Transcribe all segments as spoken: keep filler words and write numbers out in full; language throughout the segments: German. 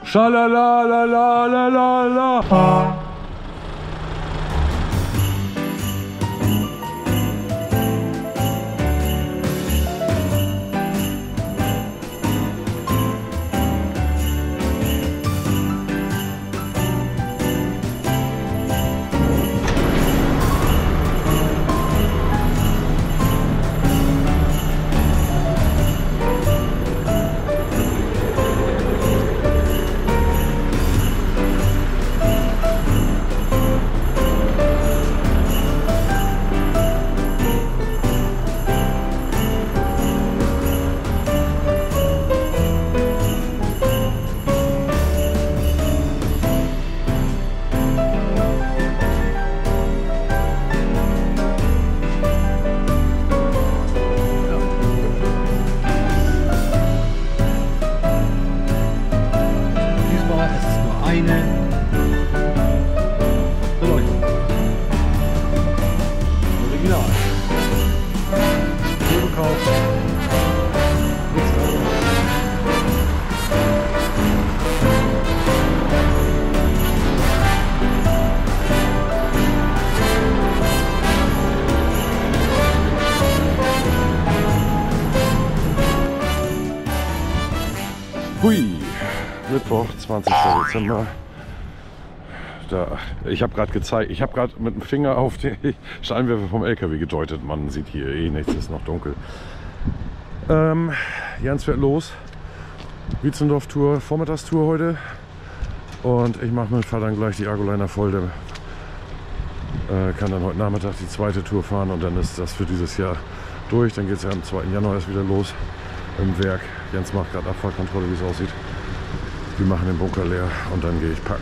Schalalalalala. Hui, Mittwoch, zwanzigster Dezember. Da, ich habe gerade gezeigt, ich habe gerade mit dem Finger auf die Scheinwerfer vom L K W gedeutet. Man sieht hier eh nichts, ist noch dunkel. Ähm, Jens fährt los. Wietzendorf-Tour, Vormittagstour heute. Und ich mache mit Vater dann gleich die Argoliner voll. Der äh, kann dann heute Nachmittag die zweite Tour fahren und dann ist das für dieses Jahr durch. Dann geht es ja am zweiten Januar erst wieder los im Werk. Jens macht gerade Abfahrtkontrolle, wie es aussieht. Wir machen den Bunker leer und dann gehe ich packen.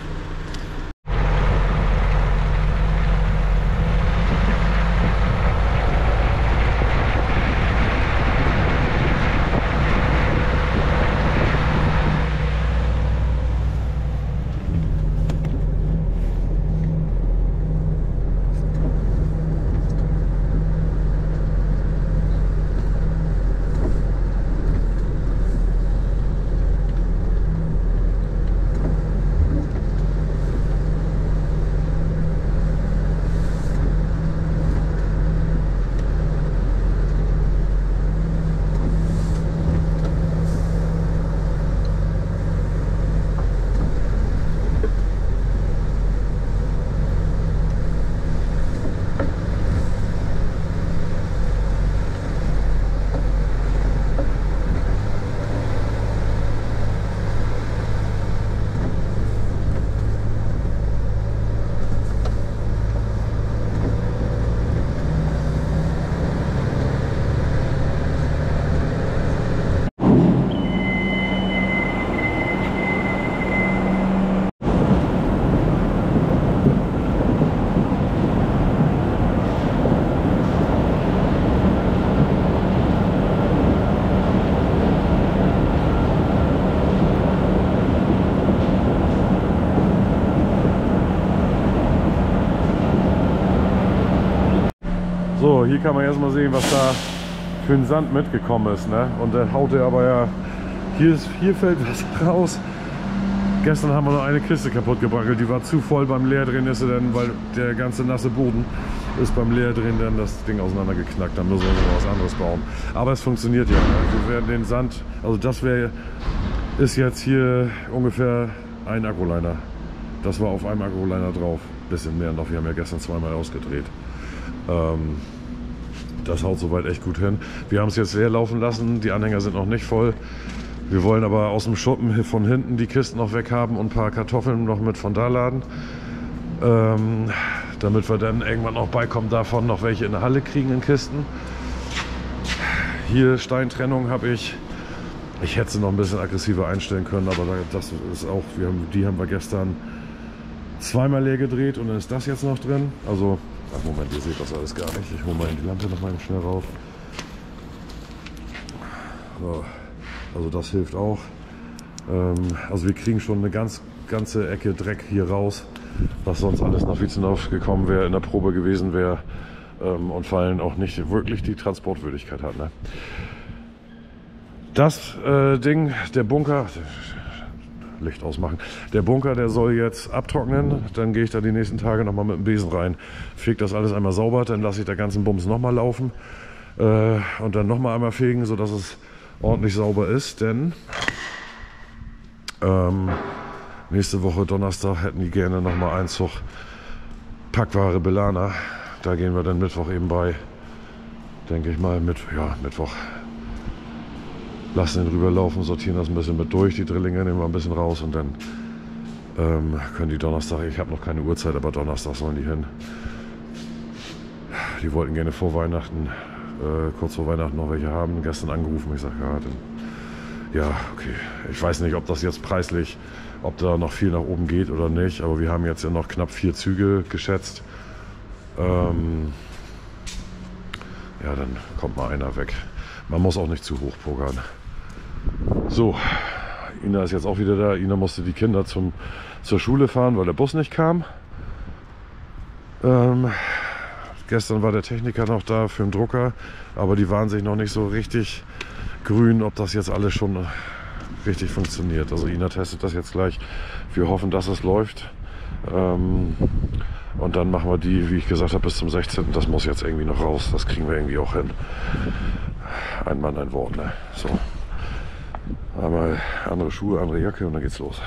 So, hier kann man erstmal sehen, was da für ein Sand mitgekommen ist, ne? Und der haut er aber ja, hier, ist, hier fällt was raus. Gestern haben wir noch eine Kiste kaputt gebrackelt, die war zu voll beim Leerdrehen, ist sie dann, weil der ganze nasse Boden ist beim Leerdrehen dann das Ding auseinandergeknackt. Dann müssen wir noch was anderes bauen. Aber es funktioniert ja. Wir werden den Sand, also das wäre, ist jetzt hier ungefähr ein Acroliner. Das war auf einem Acroliner drauf. Bisschen mehr noch, wir haben ja gestern zweimal ausgedreht. Ähm, das haut soweit echt gut hin. Wir haben es jetzt leer laufen lassen, die Anhänger sind noch nicht voll. Wir wollen aber aus dem Schuppen von hinten die Kisten noch weg haben und ein paar Kartoffeln noch mit von da laden. Ähm, damit wir dann irgendwann auch beikommen davon, noch welche in der Halle kriegen in Kisten. Hier Steintrennung habe ich, ich hätte sie noch ein bisschen aggressiver einstellen können, aber das ist auch, wir haben, die haben wir gestern zweimal leer gedreht und dann ist das jetzt noch drin. Also, ach Moment, ihr seht das alles gar nicht. Ich hole mal die Lampe noch mal schnell rauf. So, also das hilft auch. Ähm, also wir kriegen schon eine ganz ganze Ecke Dreck hier raus, was sonst alles nach Wietzendorf gekommen wäre, in der Probe gewesen wäre ähm, und vor allem auch nicht wirklich die Transportwürdigkeit hat. Ne? Das äh, Ding, der Bunker, Licht ausmachen. Der Bunker, der soll jetzt abtrocknen. Dann gehe ich da die nächsten Tage nochmal mit dem Besen rein. Feg das alles einmal sauber, dann lasse ich der ganzen Bums nochmal laufen. Äh, und dann nochmal einmal fegen, sodass es ordentlich sauber ist. Denn ähm, nächste Woche Donnerstag hätten die gerne nochmal Einzug Packware Belana. Da gehen wir dann Mittwoch eben bei. Denke ich mal, mit, ja, Mittwoch. Lassen den rüberlaufen, sortieren das ein bisschen mit durch. Die Drillinge nehmen wir ein bisschen raus und dann ähm, können die Donnerstag, ich habe noch keine Uhrzeit, aber Donnerstag sollen die hin. Die wollten gerne vor Weihnachten, äh, kurz vor Weihnachten noch welche haben. Gestern angerufen, ich sage, ja, dann, ja, okay. Ich weiß nicht, ob das jetzt preislich, ob da noch viel nach oben geht oder nicht, aber wir haben jetzt ja noch knapp vier Züge geschätzt. Ähm, ja, dann kommt mal einer weg. Man muss auch nicht zu hoch pokern. So, Ina ist jetzt auch wieder da. Ina musste die Kinder zum, zur Schule fahren, weil der Bus nicht kam. Ähm, gestern war der Techniker noch da für den Drucker, aber die waren sich noch nicht so richtig grün, ob das jetzt alles schon richtig funktioniert. Also Ina testet das jetzt gleich. Wir hoffen, dass es läuft. Ähm, und dann machen wir die, wie ich gesagt habe, bis zum sechzehnten Das muss jetzt irgendwie noch raus. Das kriegen wir irgendwie auch hin. Ein Mann, ein Wort, ne? So. Einmal andere Schuhe, andere Jacke und dann geht's los.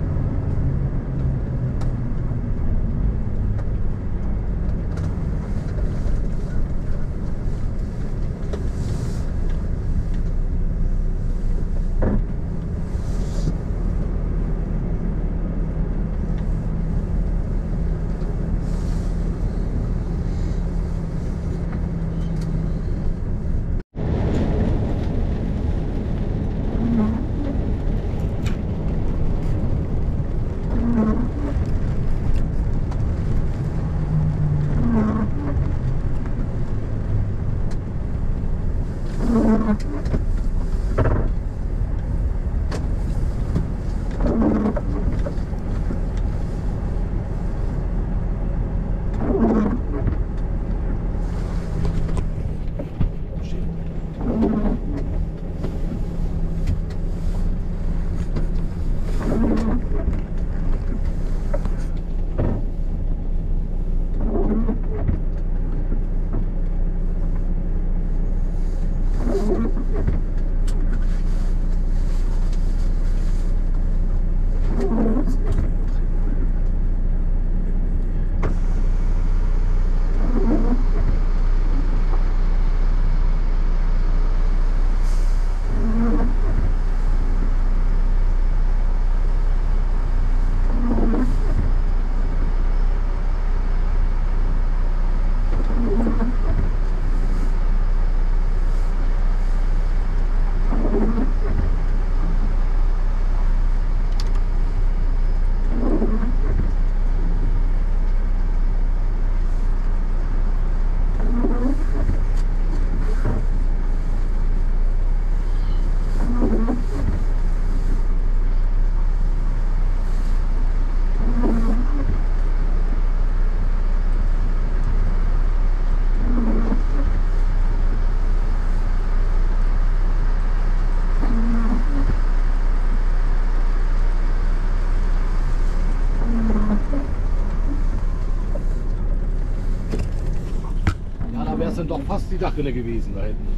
Sind doch fast die Dachrinne gewesen da hinten.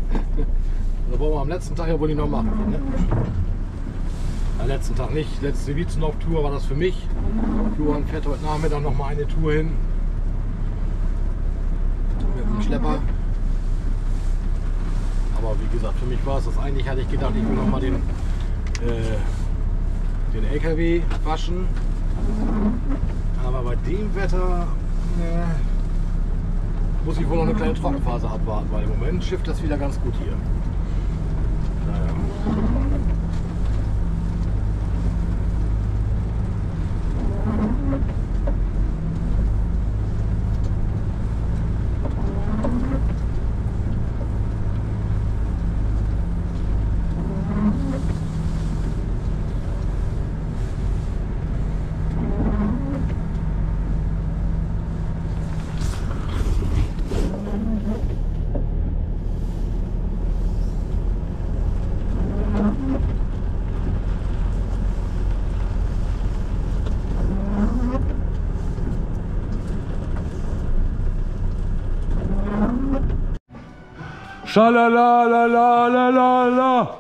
Das wollen wir am letzten Tag ja wohl nicht noch machen. Ne? Am letzten Tag nicht. Letzte Wietzendorf-Tour war das für mich. Johann fährt heute Nachmittag noch mal eine Tour hin. Mit dem Schlepper. Aber wie gesagt, für mich war es das. Eigentlich hatte ich gedacht, ich will noch mal den, äh, den L K W waschen. Aber bei dem Wetter äh, muss ich wohl noch eine kleine Trockenphase abwarten, weil im Moment schifft das wieder ganz gut hier. Naja. Schalalalalala.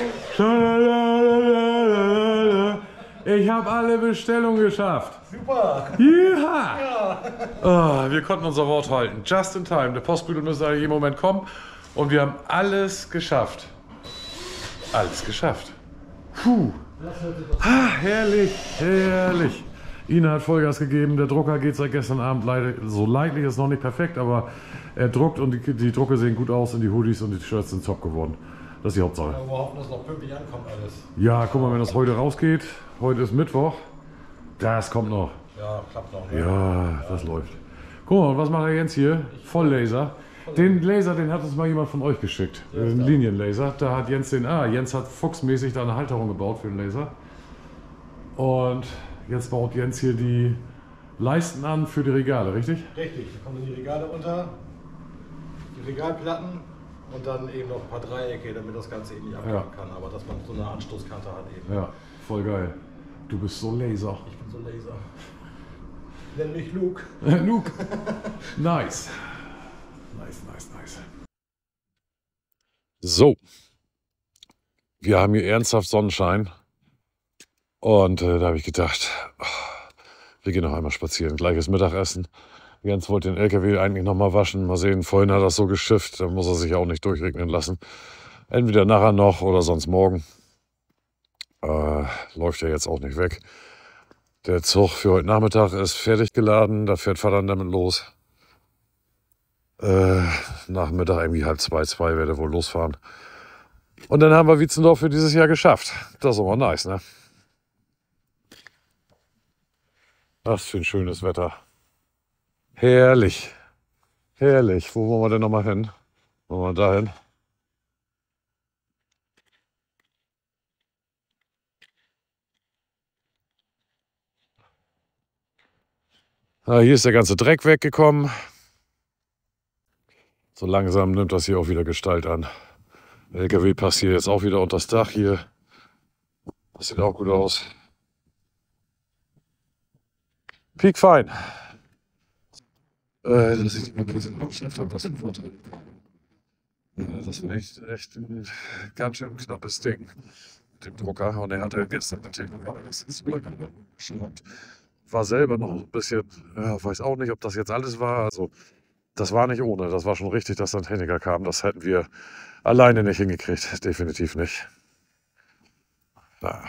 Schalalalalala. Ich habe alle Bestellungen geschafft. Super! Ja. Oh, wir konnten unser Wort halten. Just in time. Der Postbote müsste eigentlich im Moment kommen. Und wir haben alles geschafft. Alles geschafft. Puh. Ah, herrlich, herrlich. Ina hat Vollgas gegeben. Der Drucker geht seit gestern Abend leider so leidlich, ist noch nicht perfekt, aber er druckt und die, die Drucke sehen gut aus und die Hoodies und die Shirts sind top geworden. Das ist die Hauptsache. Ja, wir hoffen, dass noch pünktlich ankommt alles. Ja, guck mal, wenn das heute rausgeht. Heute ist Mittwoch. Das kommt noch. Ja, klappt noch. Ne? Ja, das läuft. Guck mal, was macht er Jens hier? Volllaser. Den Laser, den hat uns mal jemand von euch geschickt. Ja, den Linienlaser. Da hat Jens den. Ah, Jens hat fuchsmäßig da eine Halterung gebaut für den Laser. Und jetzt baut Jens hier die Leisten an für die Regale, richtig? Richtig, da kommen dann die Regale unter, die Regalplatten und dann eben noch ein paar Dreiecke, damit das Ganze eben nicht abklappen ja. kann, aber dass man so eine Anstoßkante hat eben. Ja, voll geil. Du bist so Laser. Ich bin so Laser. Nenn mich Luke. Luke. Nice. Nice, nice, nice. So. Wir haben hier ernsthaft Sonnenschein. Und äh, da habe ich gedacht, oh, wir gehen noch einmal spazieren. Gleiches Mittagessen. Jens wollte den L K W eigentlich noch mal waschen. Mal sehen, vorhin hat er das so geschifft. Da muss er sich auch nicht durchregnen lassen. Entweder nachher noch oder sonst morgen. Äh, läuft ja jetzt auch nicht weg. Der Zug für heute Nachmittag ist fertig geladen. Da fährt Vater damit los. Äh, Nachmittag irgendwie halb zwei, zwei werde wohl losfahren. Und dann haben wir Wietzendorf für dieses Jahr geschafft. Das ist aber nice, ne? Was für ein schönes Wetter. Herrlich. Herrlich. Wo wollen wir denn nochmal hin? Wollen wir da hin? Ah, hier ist der ganze Dreck weggekommen. So langsam nimmt das hier auch wieder Gestalt an. Der L K W passt hier jetzt auch wieder unter das Dach hier. Das sieht auch gut aus. Piekfein. Äh, dass ich die bisschen aufschrift habe, das ist ein Vorteil. Das ist echt, echt ein ganz schön knappes Ding mit dem Drucker. Und er hatte gestern natürlich noch alles ins Glück geschraubt. War selber noch ein bisschen, ja, weiß auch nicht, ob das jetzt alles war. Also, das war nicht ohne. Das war schon richtig, dass ein Techniker kam. Das hätten wir alleine nicht hingekriegt. Definitiv nicht. Ja.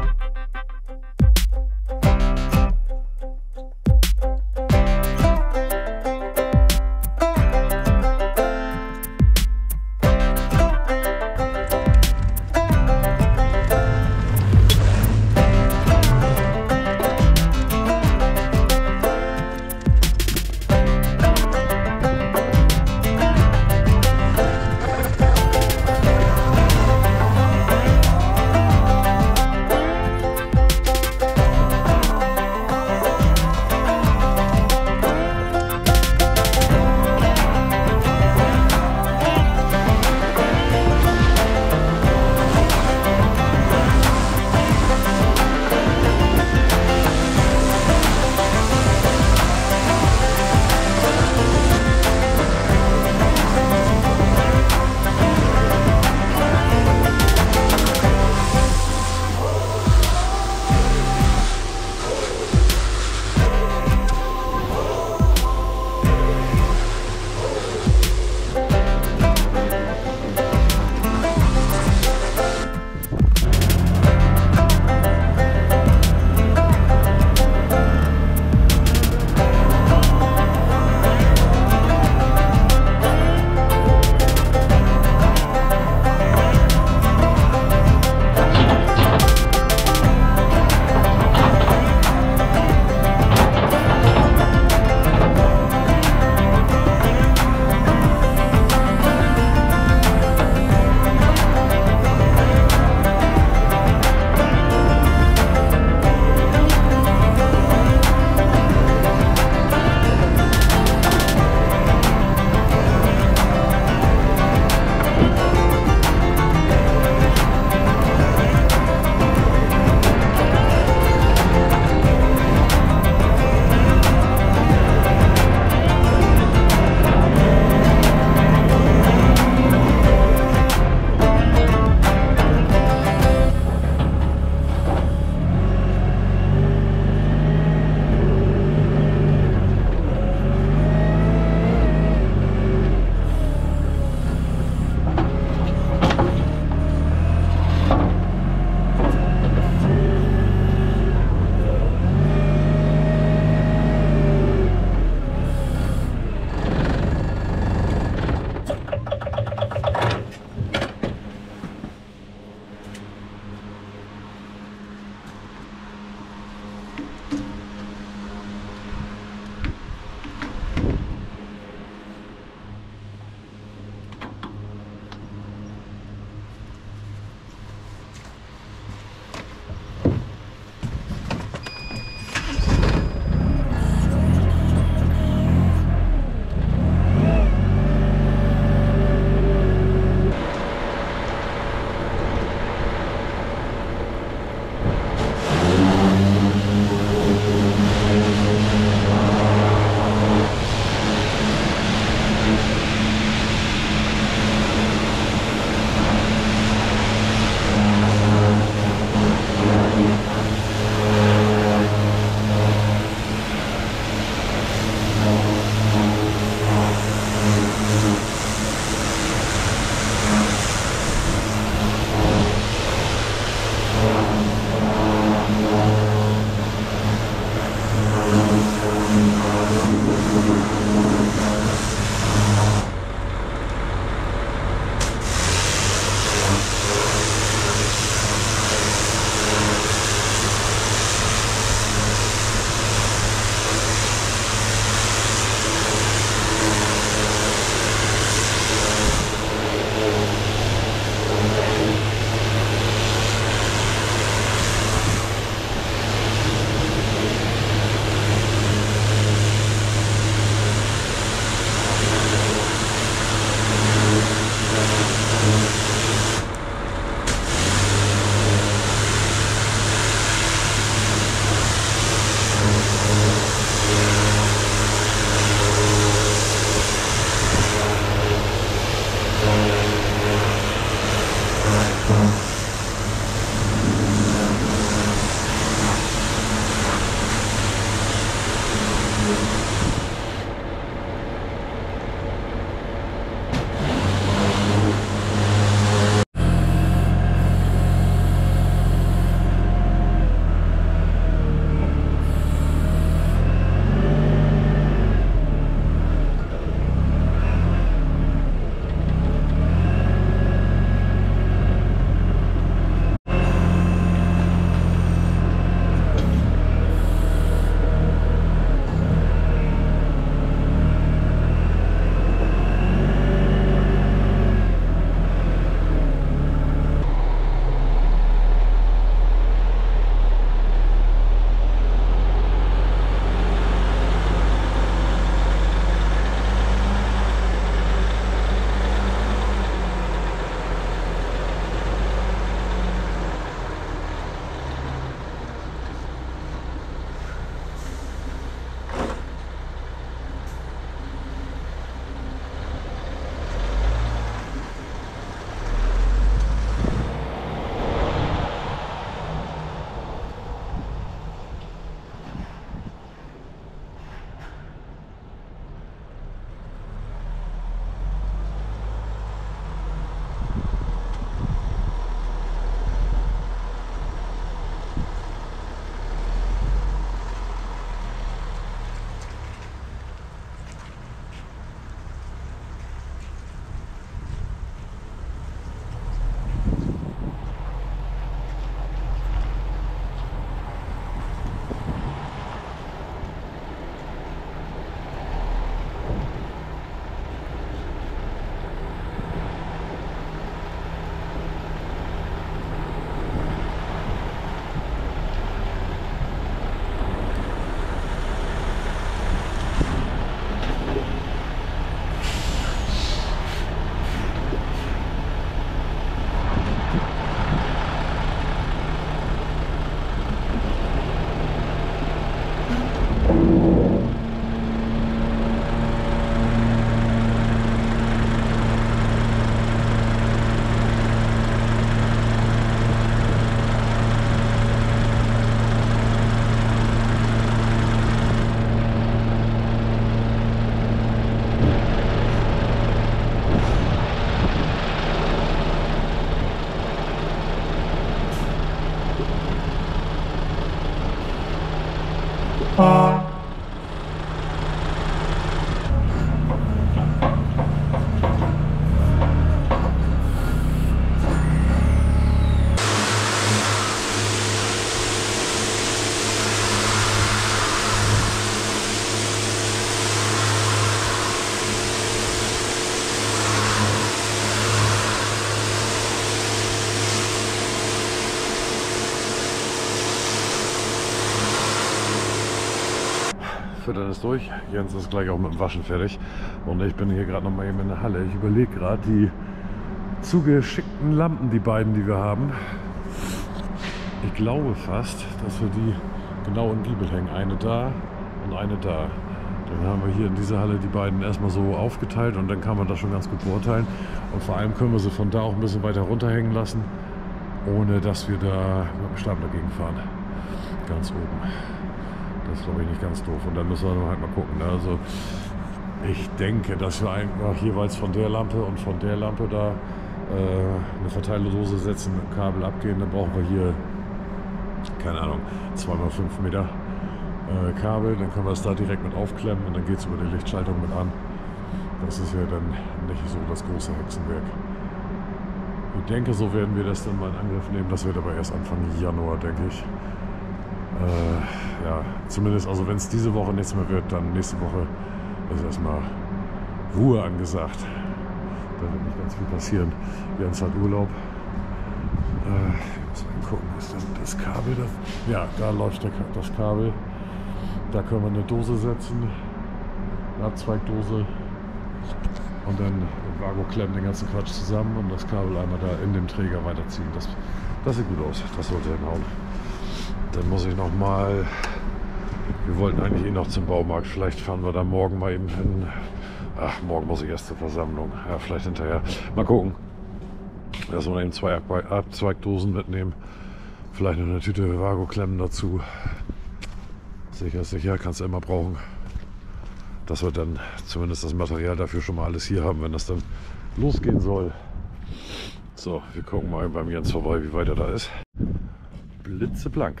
Füttern ist durch. Jens ist gleich auch mit dem Waschen fertig. Und ich bin hier gerade noch mal eben in der Halle. Ich überlege gerade die zugeschickten Lampen, die beiden, die wir haben. Ich glaube fast, dass wir die genau im Giebel hängen. Eine da und eine da. Dann haben wir hier in dieser Halle die beiden erstmal so aufgeteilt und dann kann man das schon ganz gut beurteilen. Und vor allem können wir sie von da auch ein bisschen weiter runterhängen lassen, ohne dass wir da mit dem Stab dagegen fahren. Ganz oben. Das ist, glaube ich, nicht ganz doof. Und dann müssen wir halt mal gucken. Also ich denke, dass wir einfach jeweils von der Lampe und von der Lampe da äh, eine Verteilerdose setzen, mit dem Kabel abgehen. Dann brauchen wir hier, keine Ahnung, zwei mal fünf Meter äh, Kabel. Dann können wir es da direkt mit aufklemmen und dann geht es über die Lichtschaltung mit an. Das ist ja dann nicht so das große Hexenwerk. Ich denke, so werden wir das dann mal in Angriff nehmen. Das wird aber erst Anfang Januar, denke ich. Äh, ja, zumindest, also wenn es diese Woche nichts mehr wird, dann nächste Woche ist erstmal Ruhe angesagt. Da wird nicht ganz viel passieren. Jens hat Urlaub. Äh, ich muss mal gucken, ist denn das Kabel? Das, ja, da läuft der, das Kabel. Da können wir eine Dose setzen, eine Abzweigdose und dann mit Vago klemmen den ganzen Quatsch zusammen und das Kabel einmal da in dem Träger weiterziehen. Das, das sieht gut aus, das sollte hinhauen. Dann muss ich noch mal, wir wollten eigentlich eh noch zum Baumarkt, vielleicht fahren wir da morgen mal eben hin. Ach, morgen muss ich erst zur Versammlung, ja, vielleicht hinterher. Mal gucken, dass wir eben zwei Abzweigdosen mitnehmen, vielleicht noch eine Tüte Vago-Klemmen dazu. Sicher, sicher, kannst du immer brauchen. Dass wir dann zumindest das Material dafür schon mal alles hier haben, wenn das dann losgehen soll. So, wir gucken mal beim Jens vorbei, wie weit er da ist. Blitzeblank.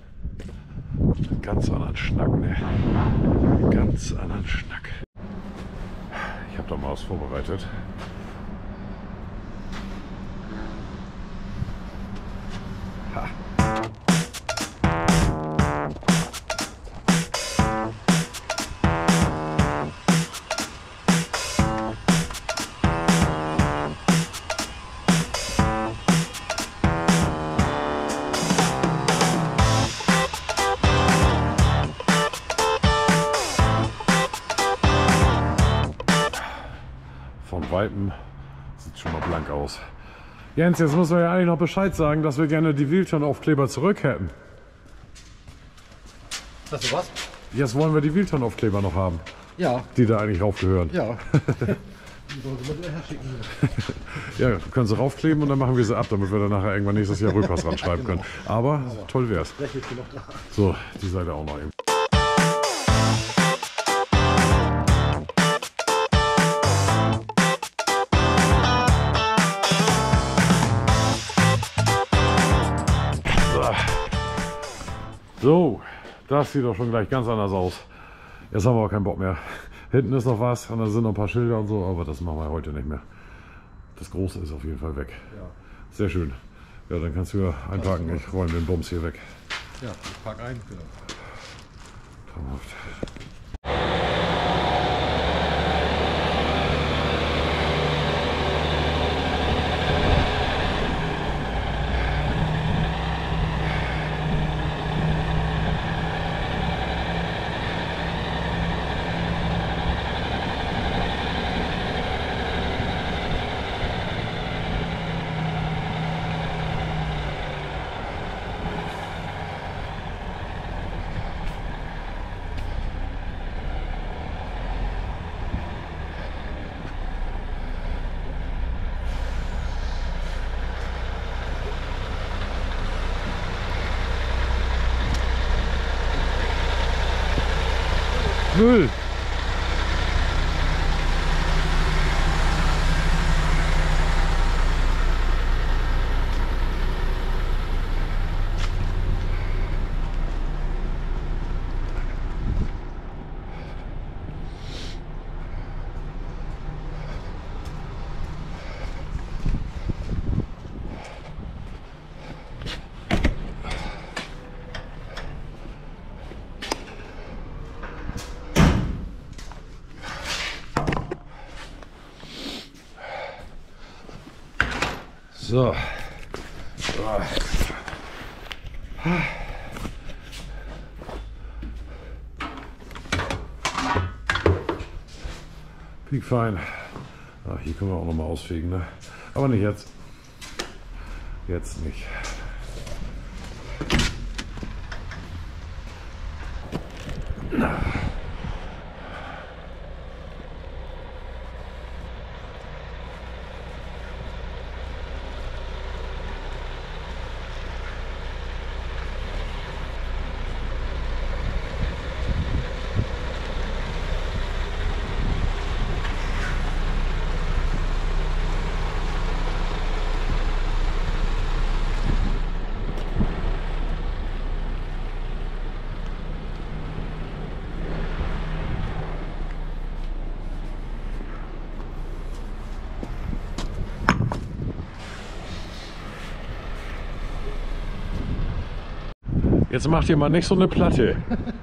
Ganz anderen Schnack, ne? Ganz anderen Schnack. Ich habe da mal was vorbereitet. Ha. Weitem sieht schon mal blank aus. Jens, jetzt muss man ja eigentlich noch Bescheid sagen, dass wir gerne die Wheelton-Aufkleber zurück hätten. Hast du was? Jetzt wollen wir die Wheelton-Aufkleber noch haben. Ja. Die da eigentlich raufgehören. Ja. Die sollen sie mit herschicken. Ja, können sie raufkleben und dann machen wir sie ab, damit wir dann nachher irgendwann nächstes Jahr Rückpass ranschreiben genau. können. Aber toll wär's. So, die Seite auch noch eben. So, das sieht doch schon gleich ganz anders aus. Jetzt haben wir aber keinen Bock mehr. Hinten ist noch was und da sind noch ein paar Schilder und so, aber das machen wir heute nicht mehr. Das Große ist auf jeden Fall weg. Ja. Sehr schön. Ja, dann kannst du ja einpacken. Ich räume den Bums hier weg. Ja, ich pack ein. Genau. Traumhaft. Müll. So. Piekfein. Ah, hier können wir auch noch mal ausfegen, ne? Aber nicht jetzt. Jetzt nicht. Jetzt macht ihr mal nicht so eine Platte.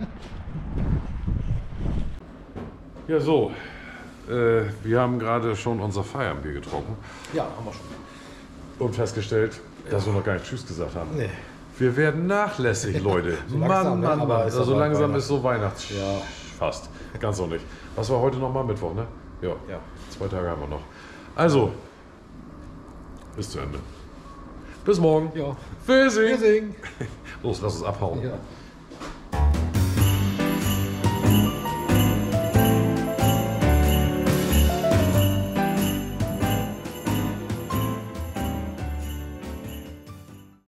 Ja, so. Äh, wir haben gerade schon unser Feierabendbier getrunken Ja, haben wir schon. und festgestellt, dass wir noch gar nicht Tschüss gesagt haben. Nee. Wir werden nachlässig, Leute. So Mann, langsam, ne? Mann, Aber Mann. ist Also doch bald langsam Weihnachten. ist so Weihnachts... Ja. Fast. Ganz noch nicht. Was war heute noch mal? Mittwoch, ne? Ja. Ja. Zwei Tage haben wir noch. Also, bis zu Ende. Bis morgen. Ja. Tschüssi. Wir singen. Los, lass uns abhauen. Ja.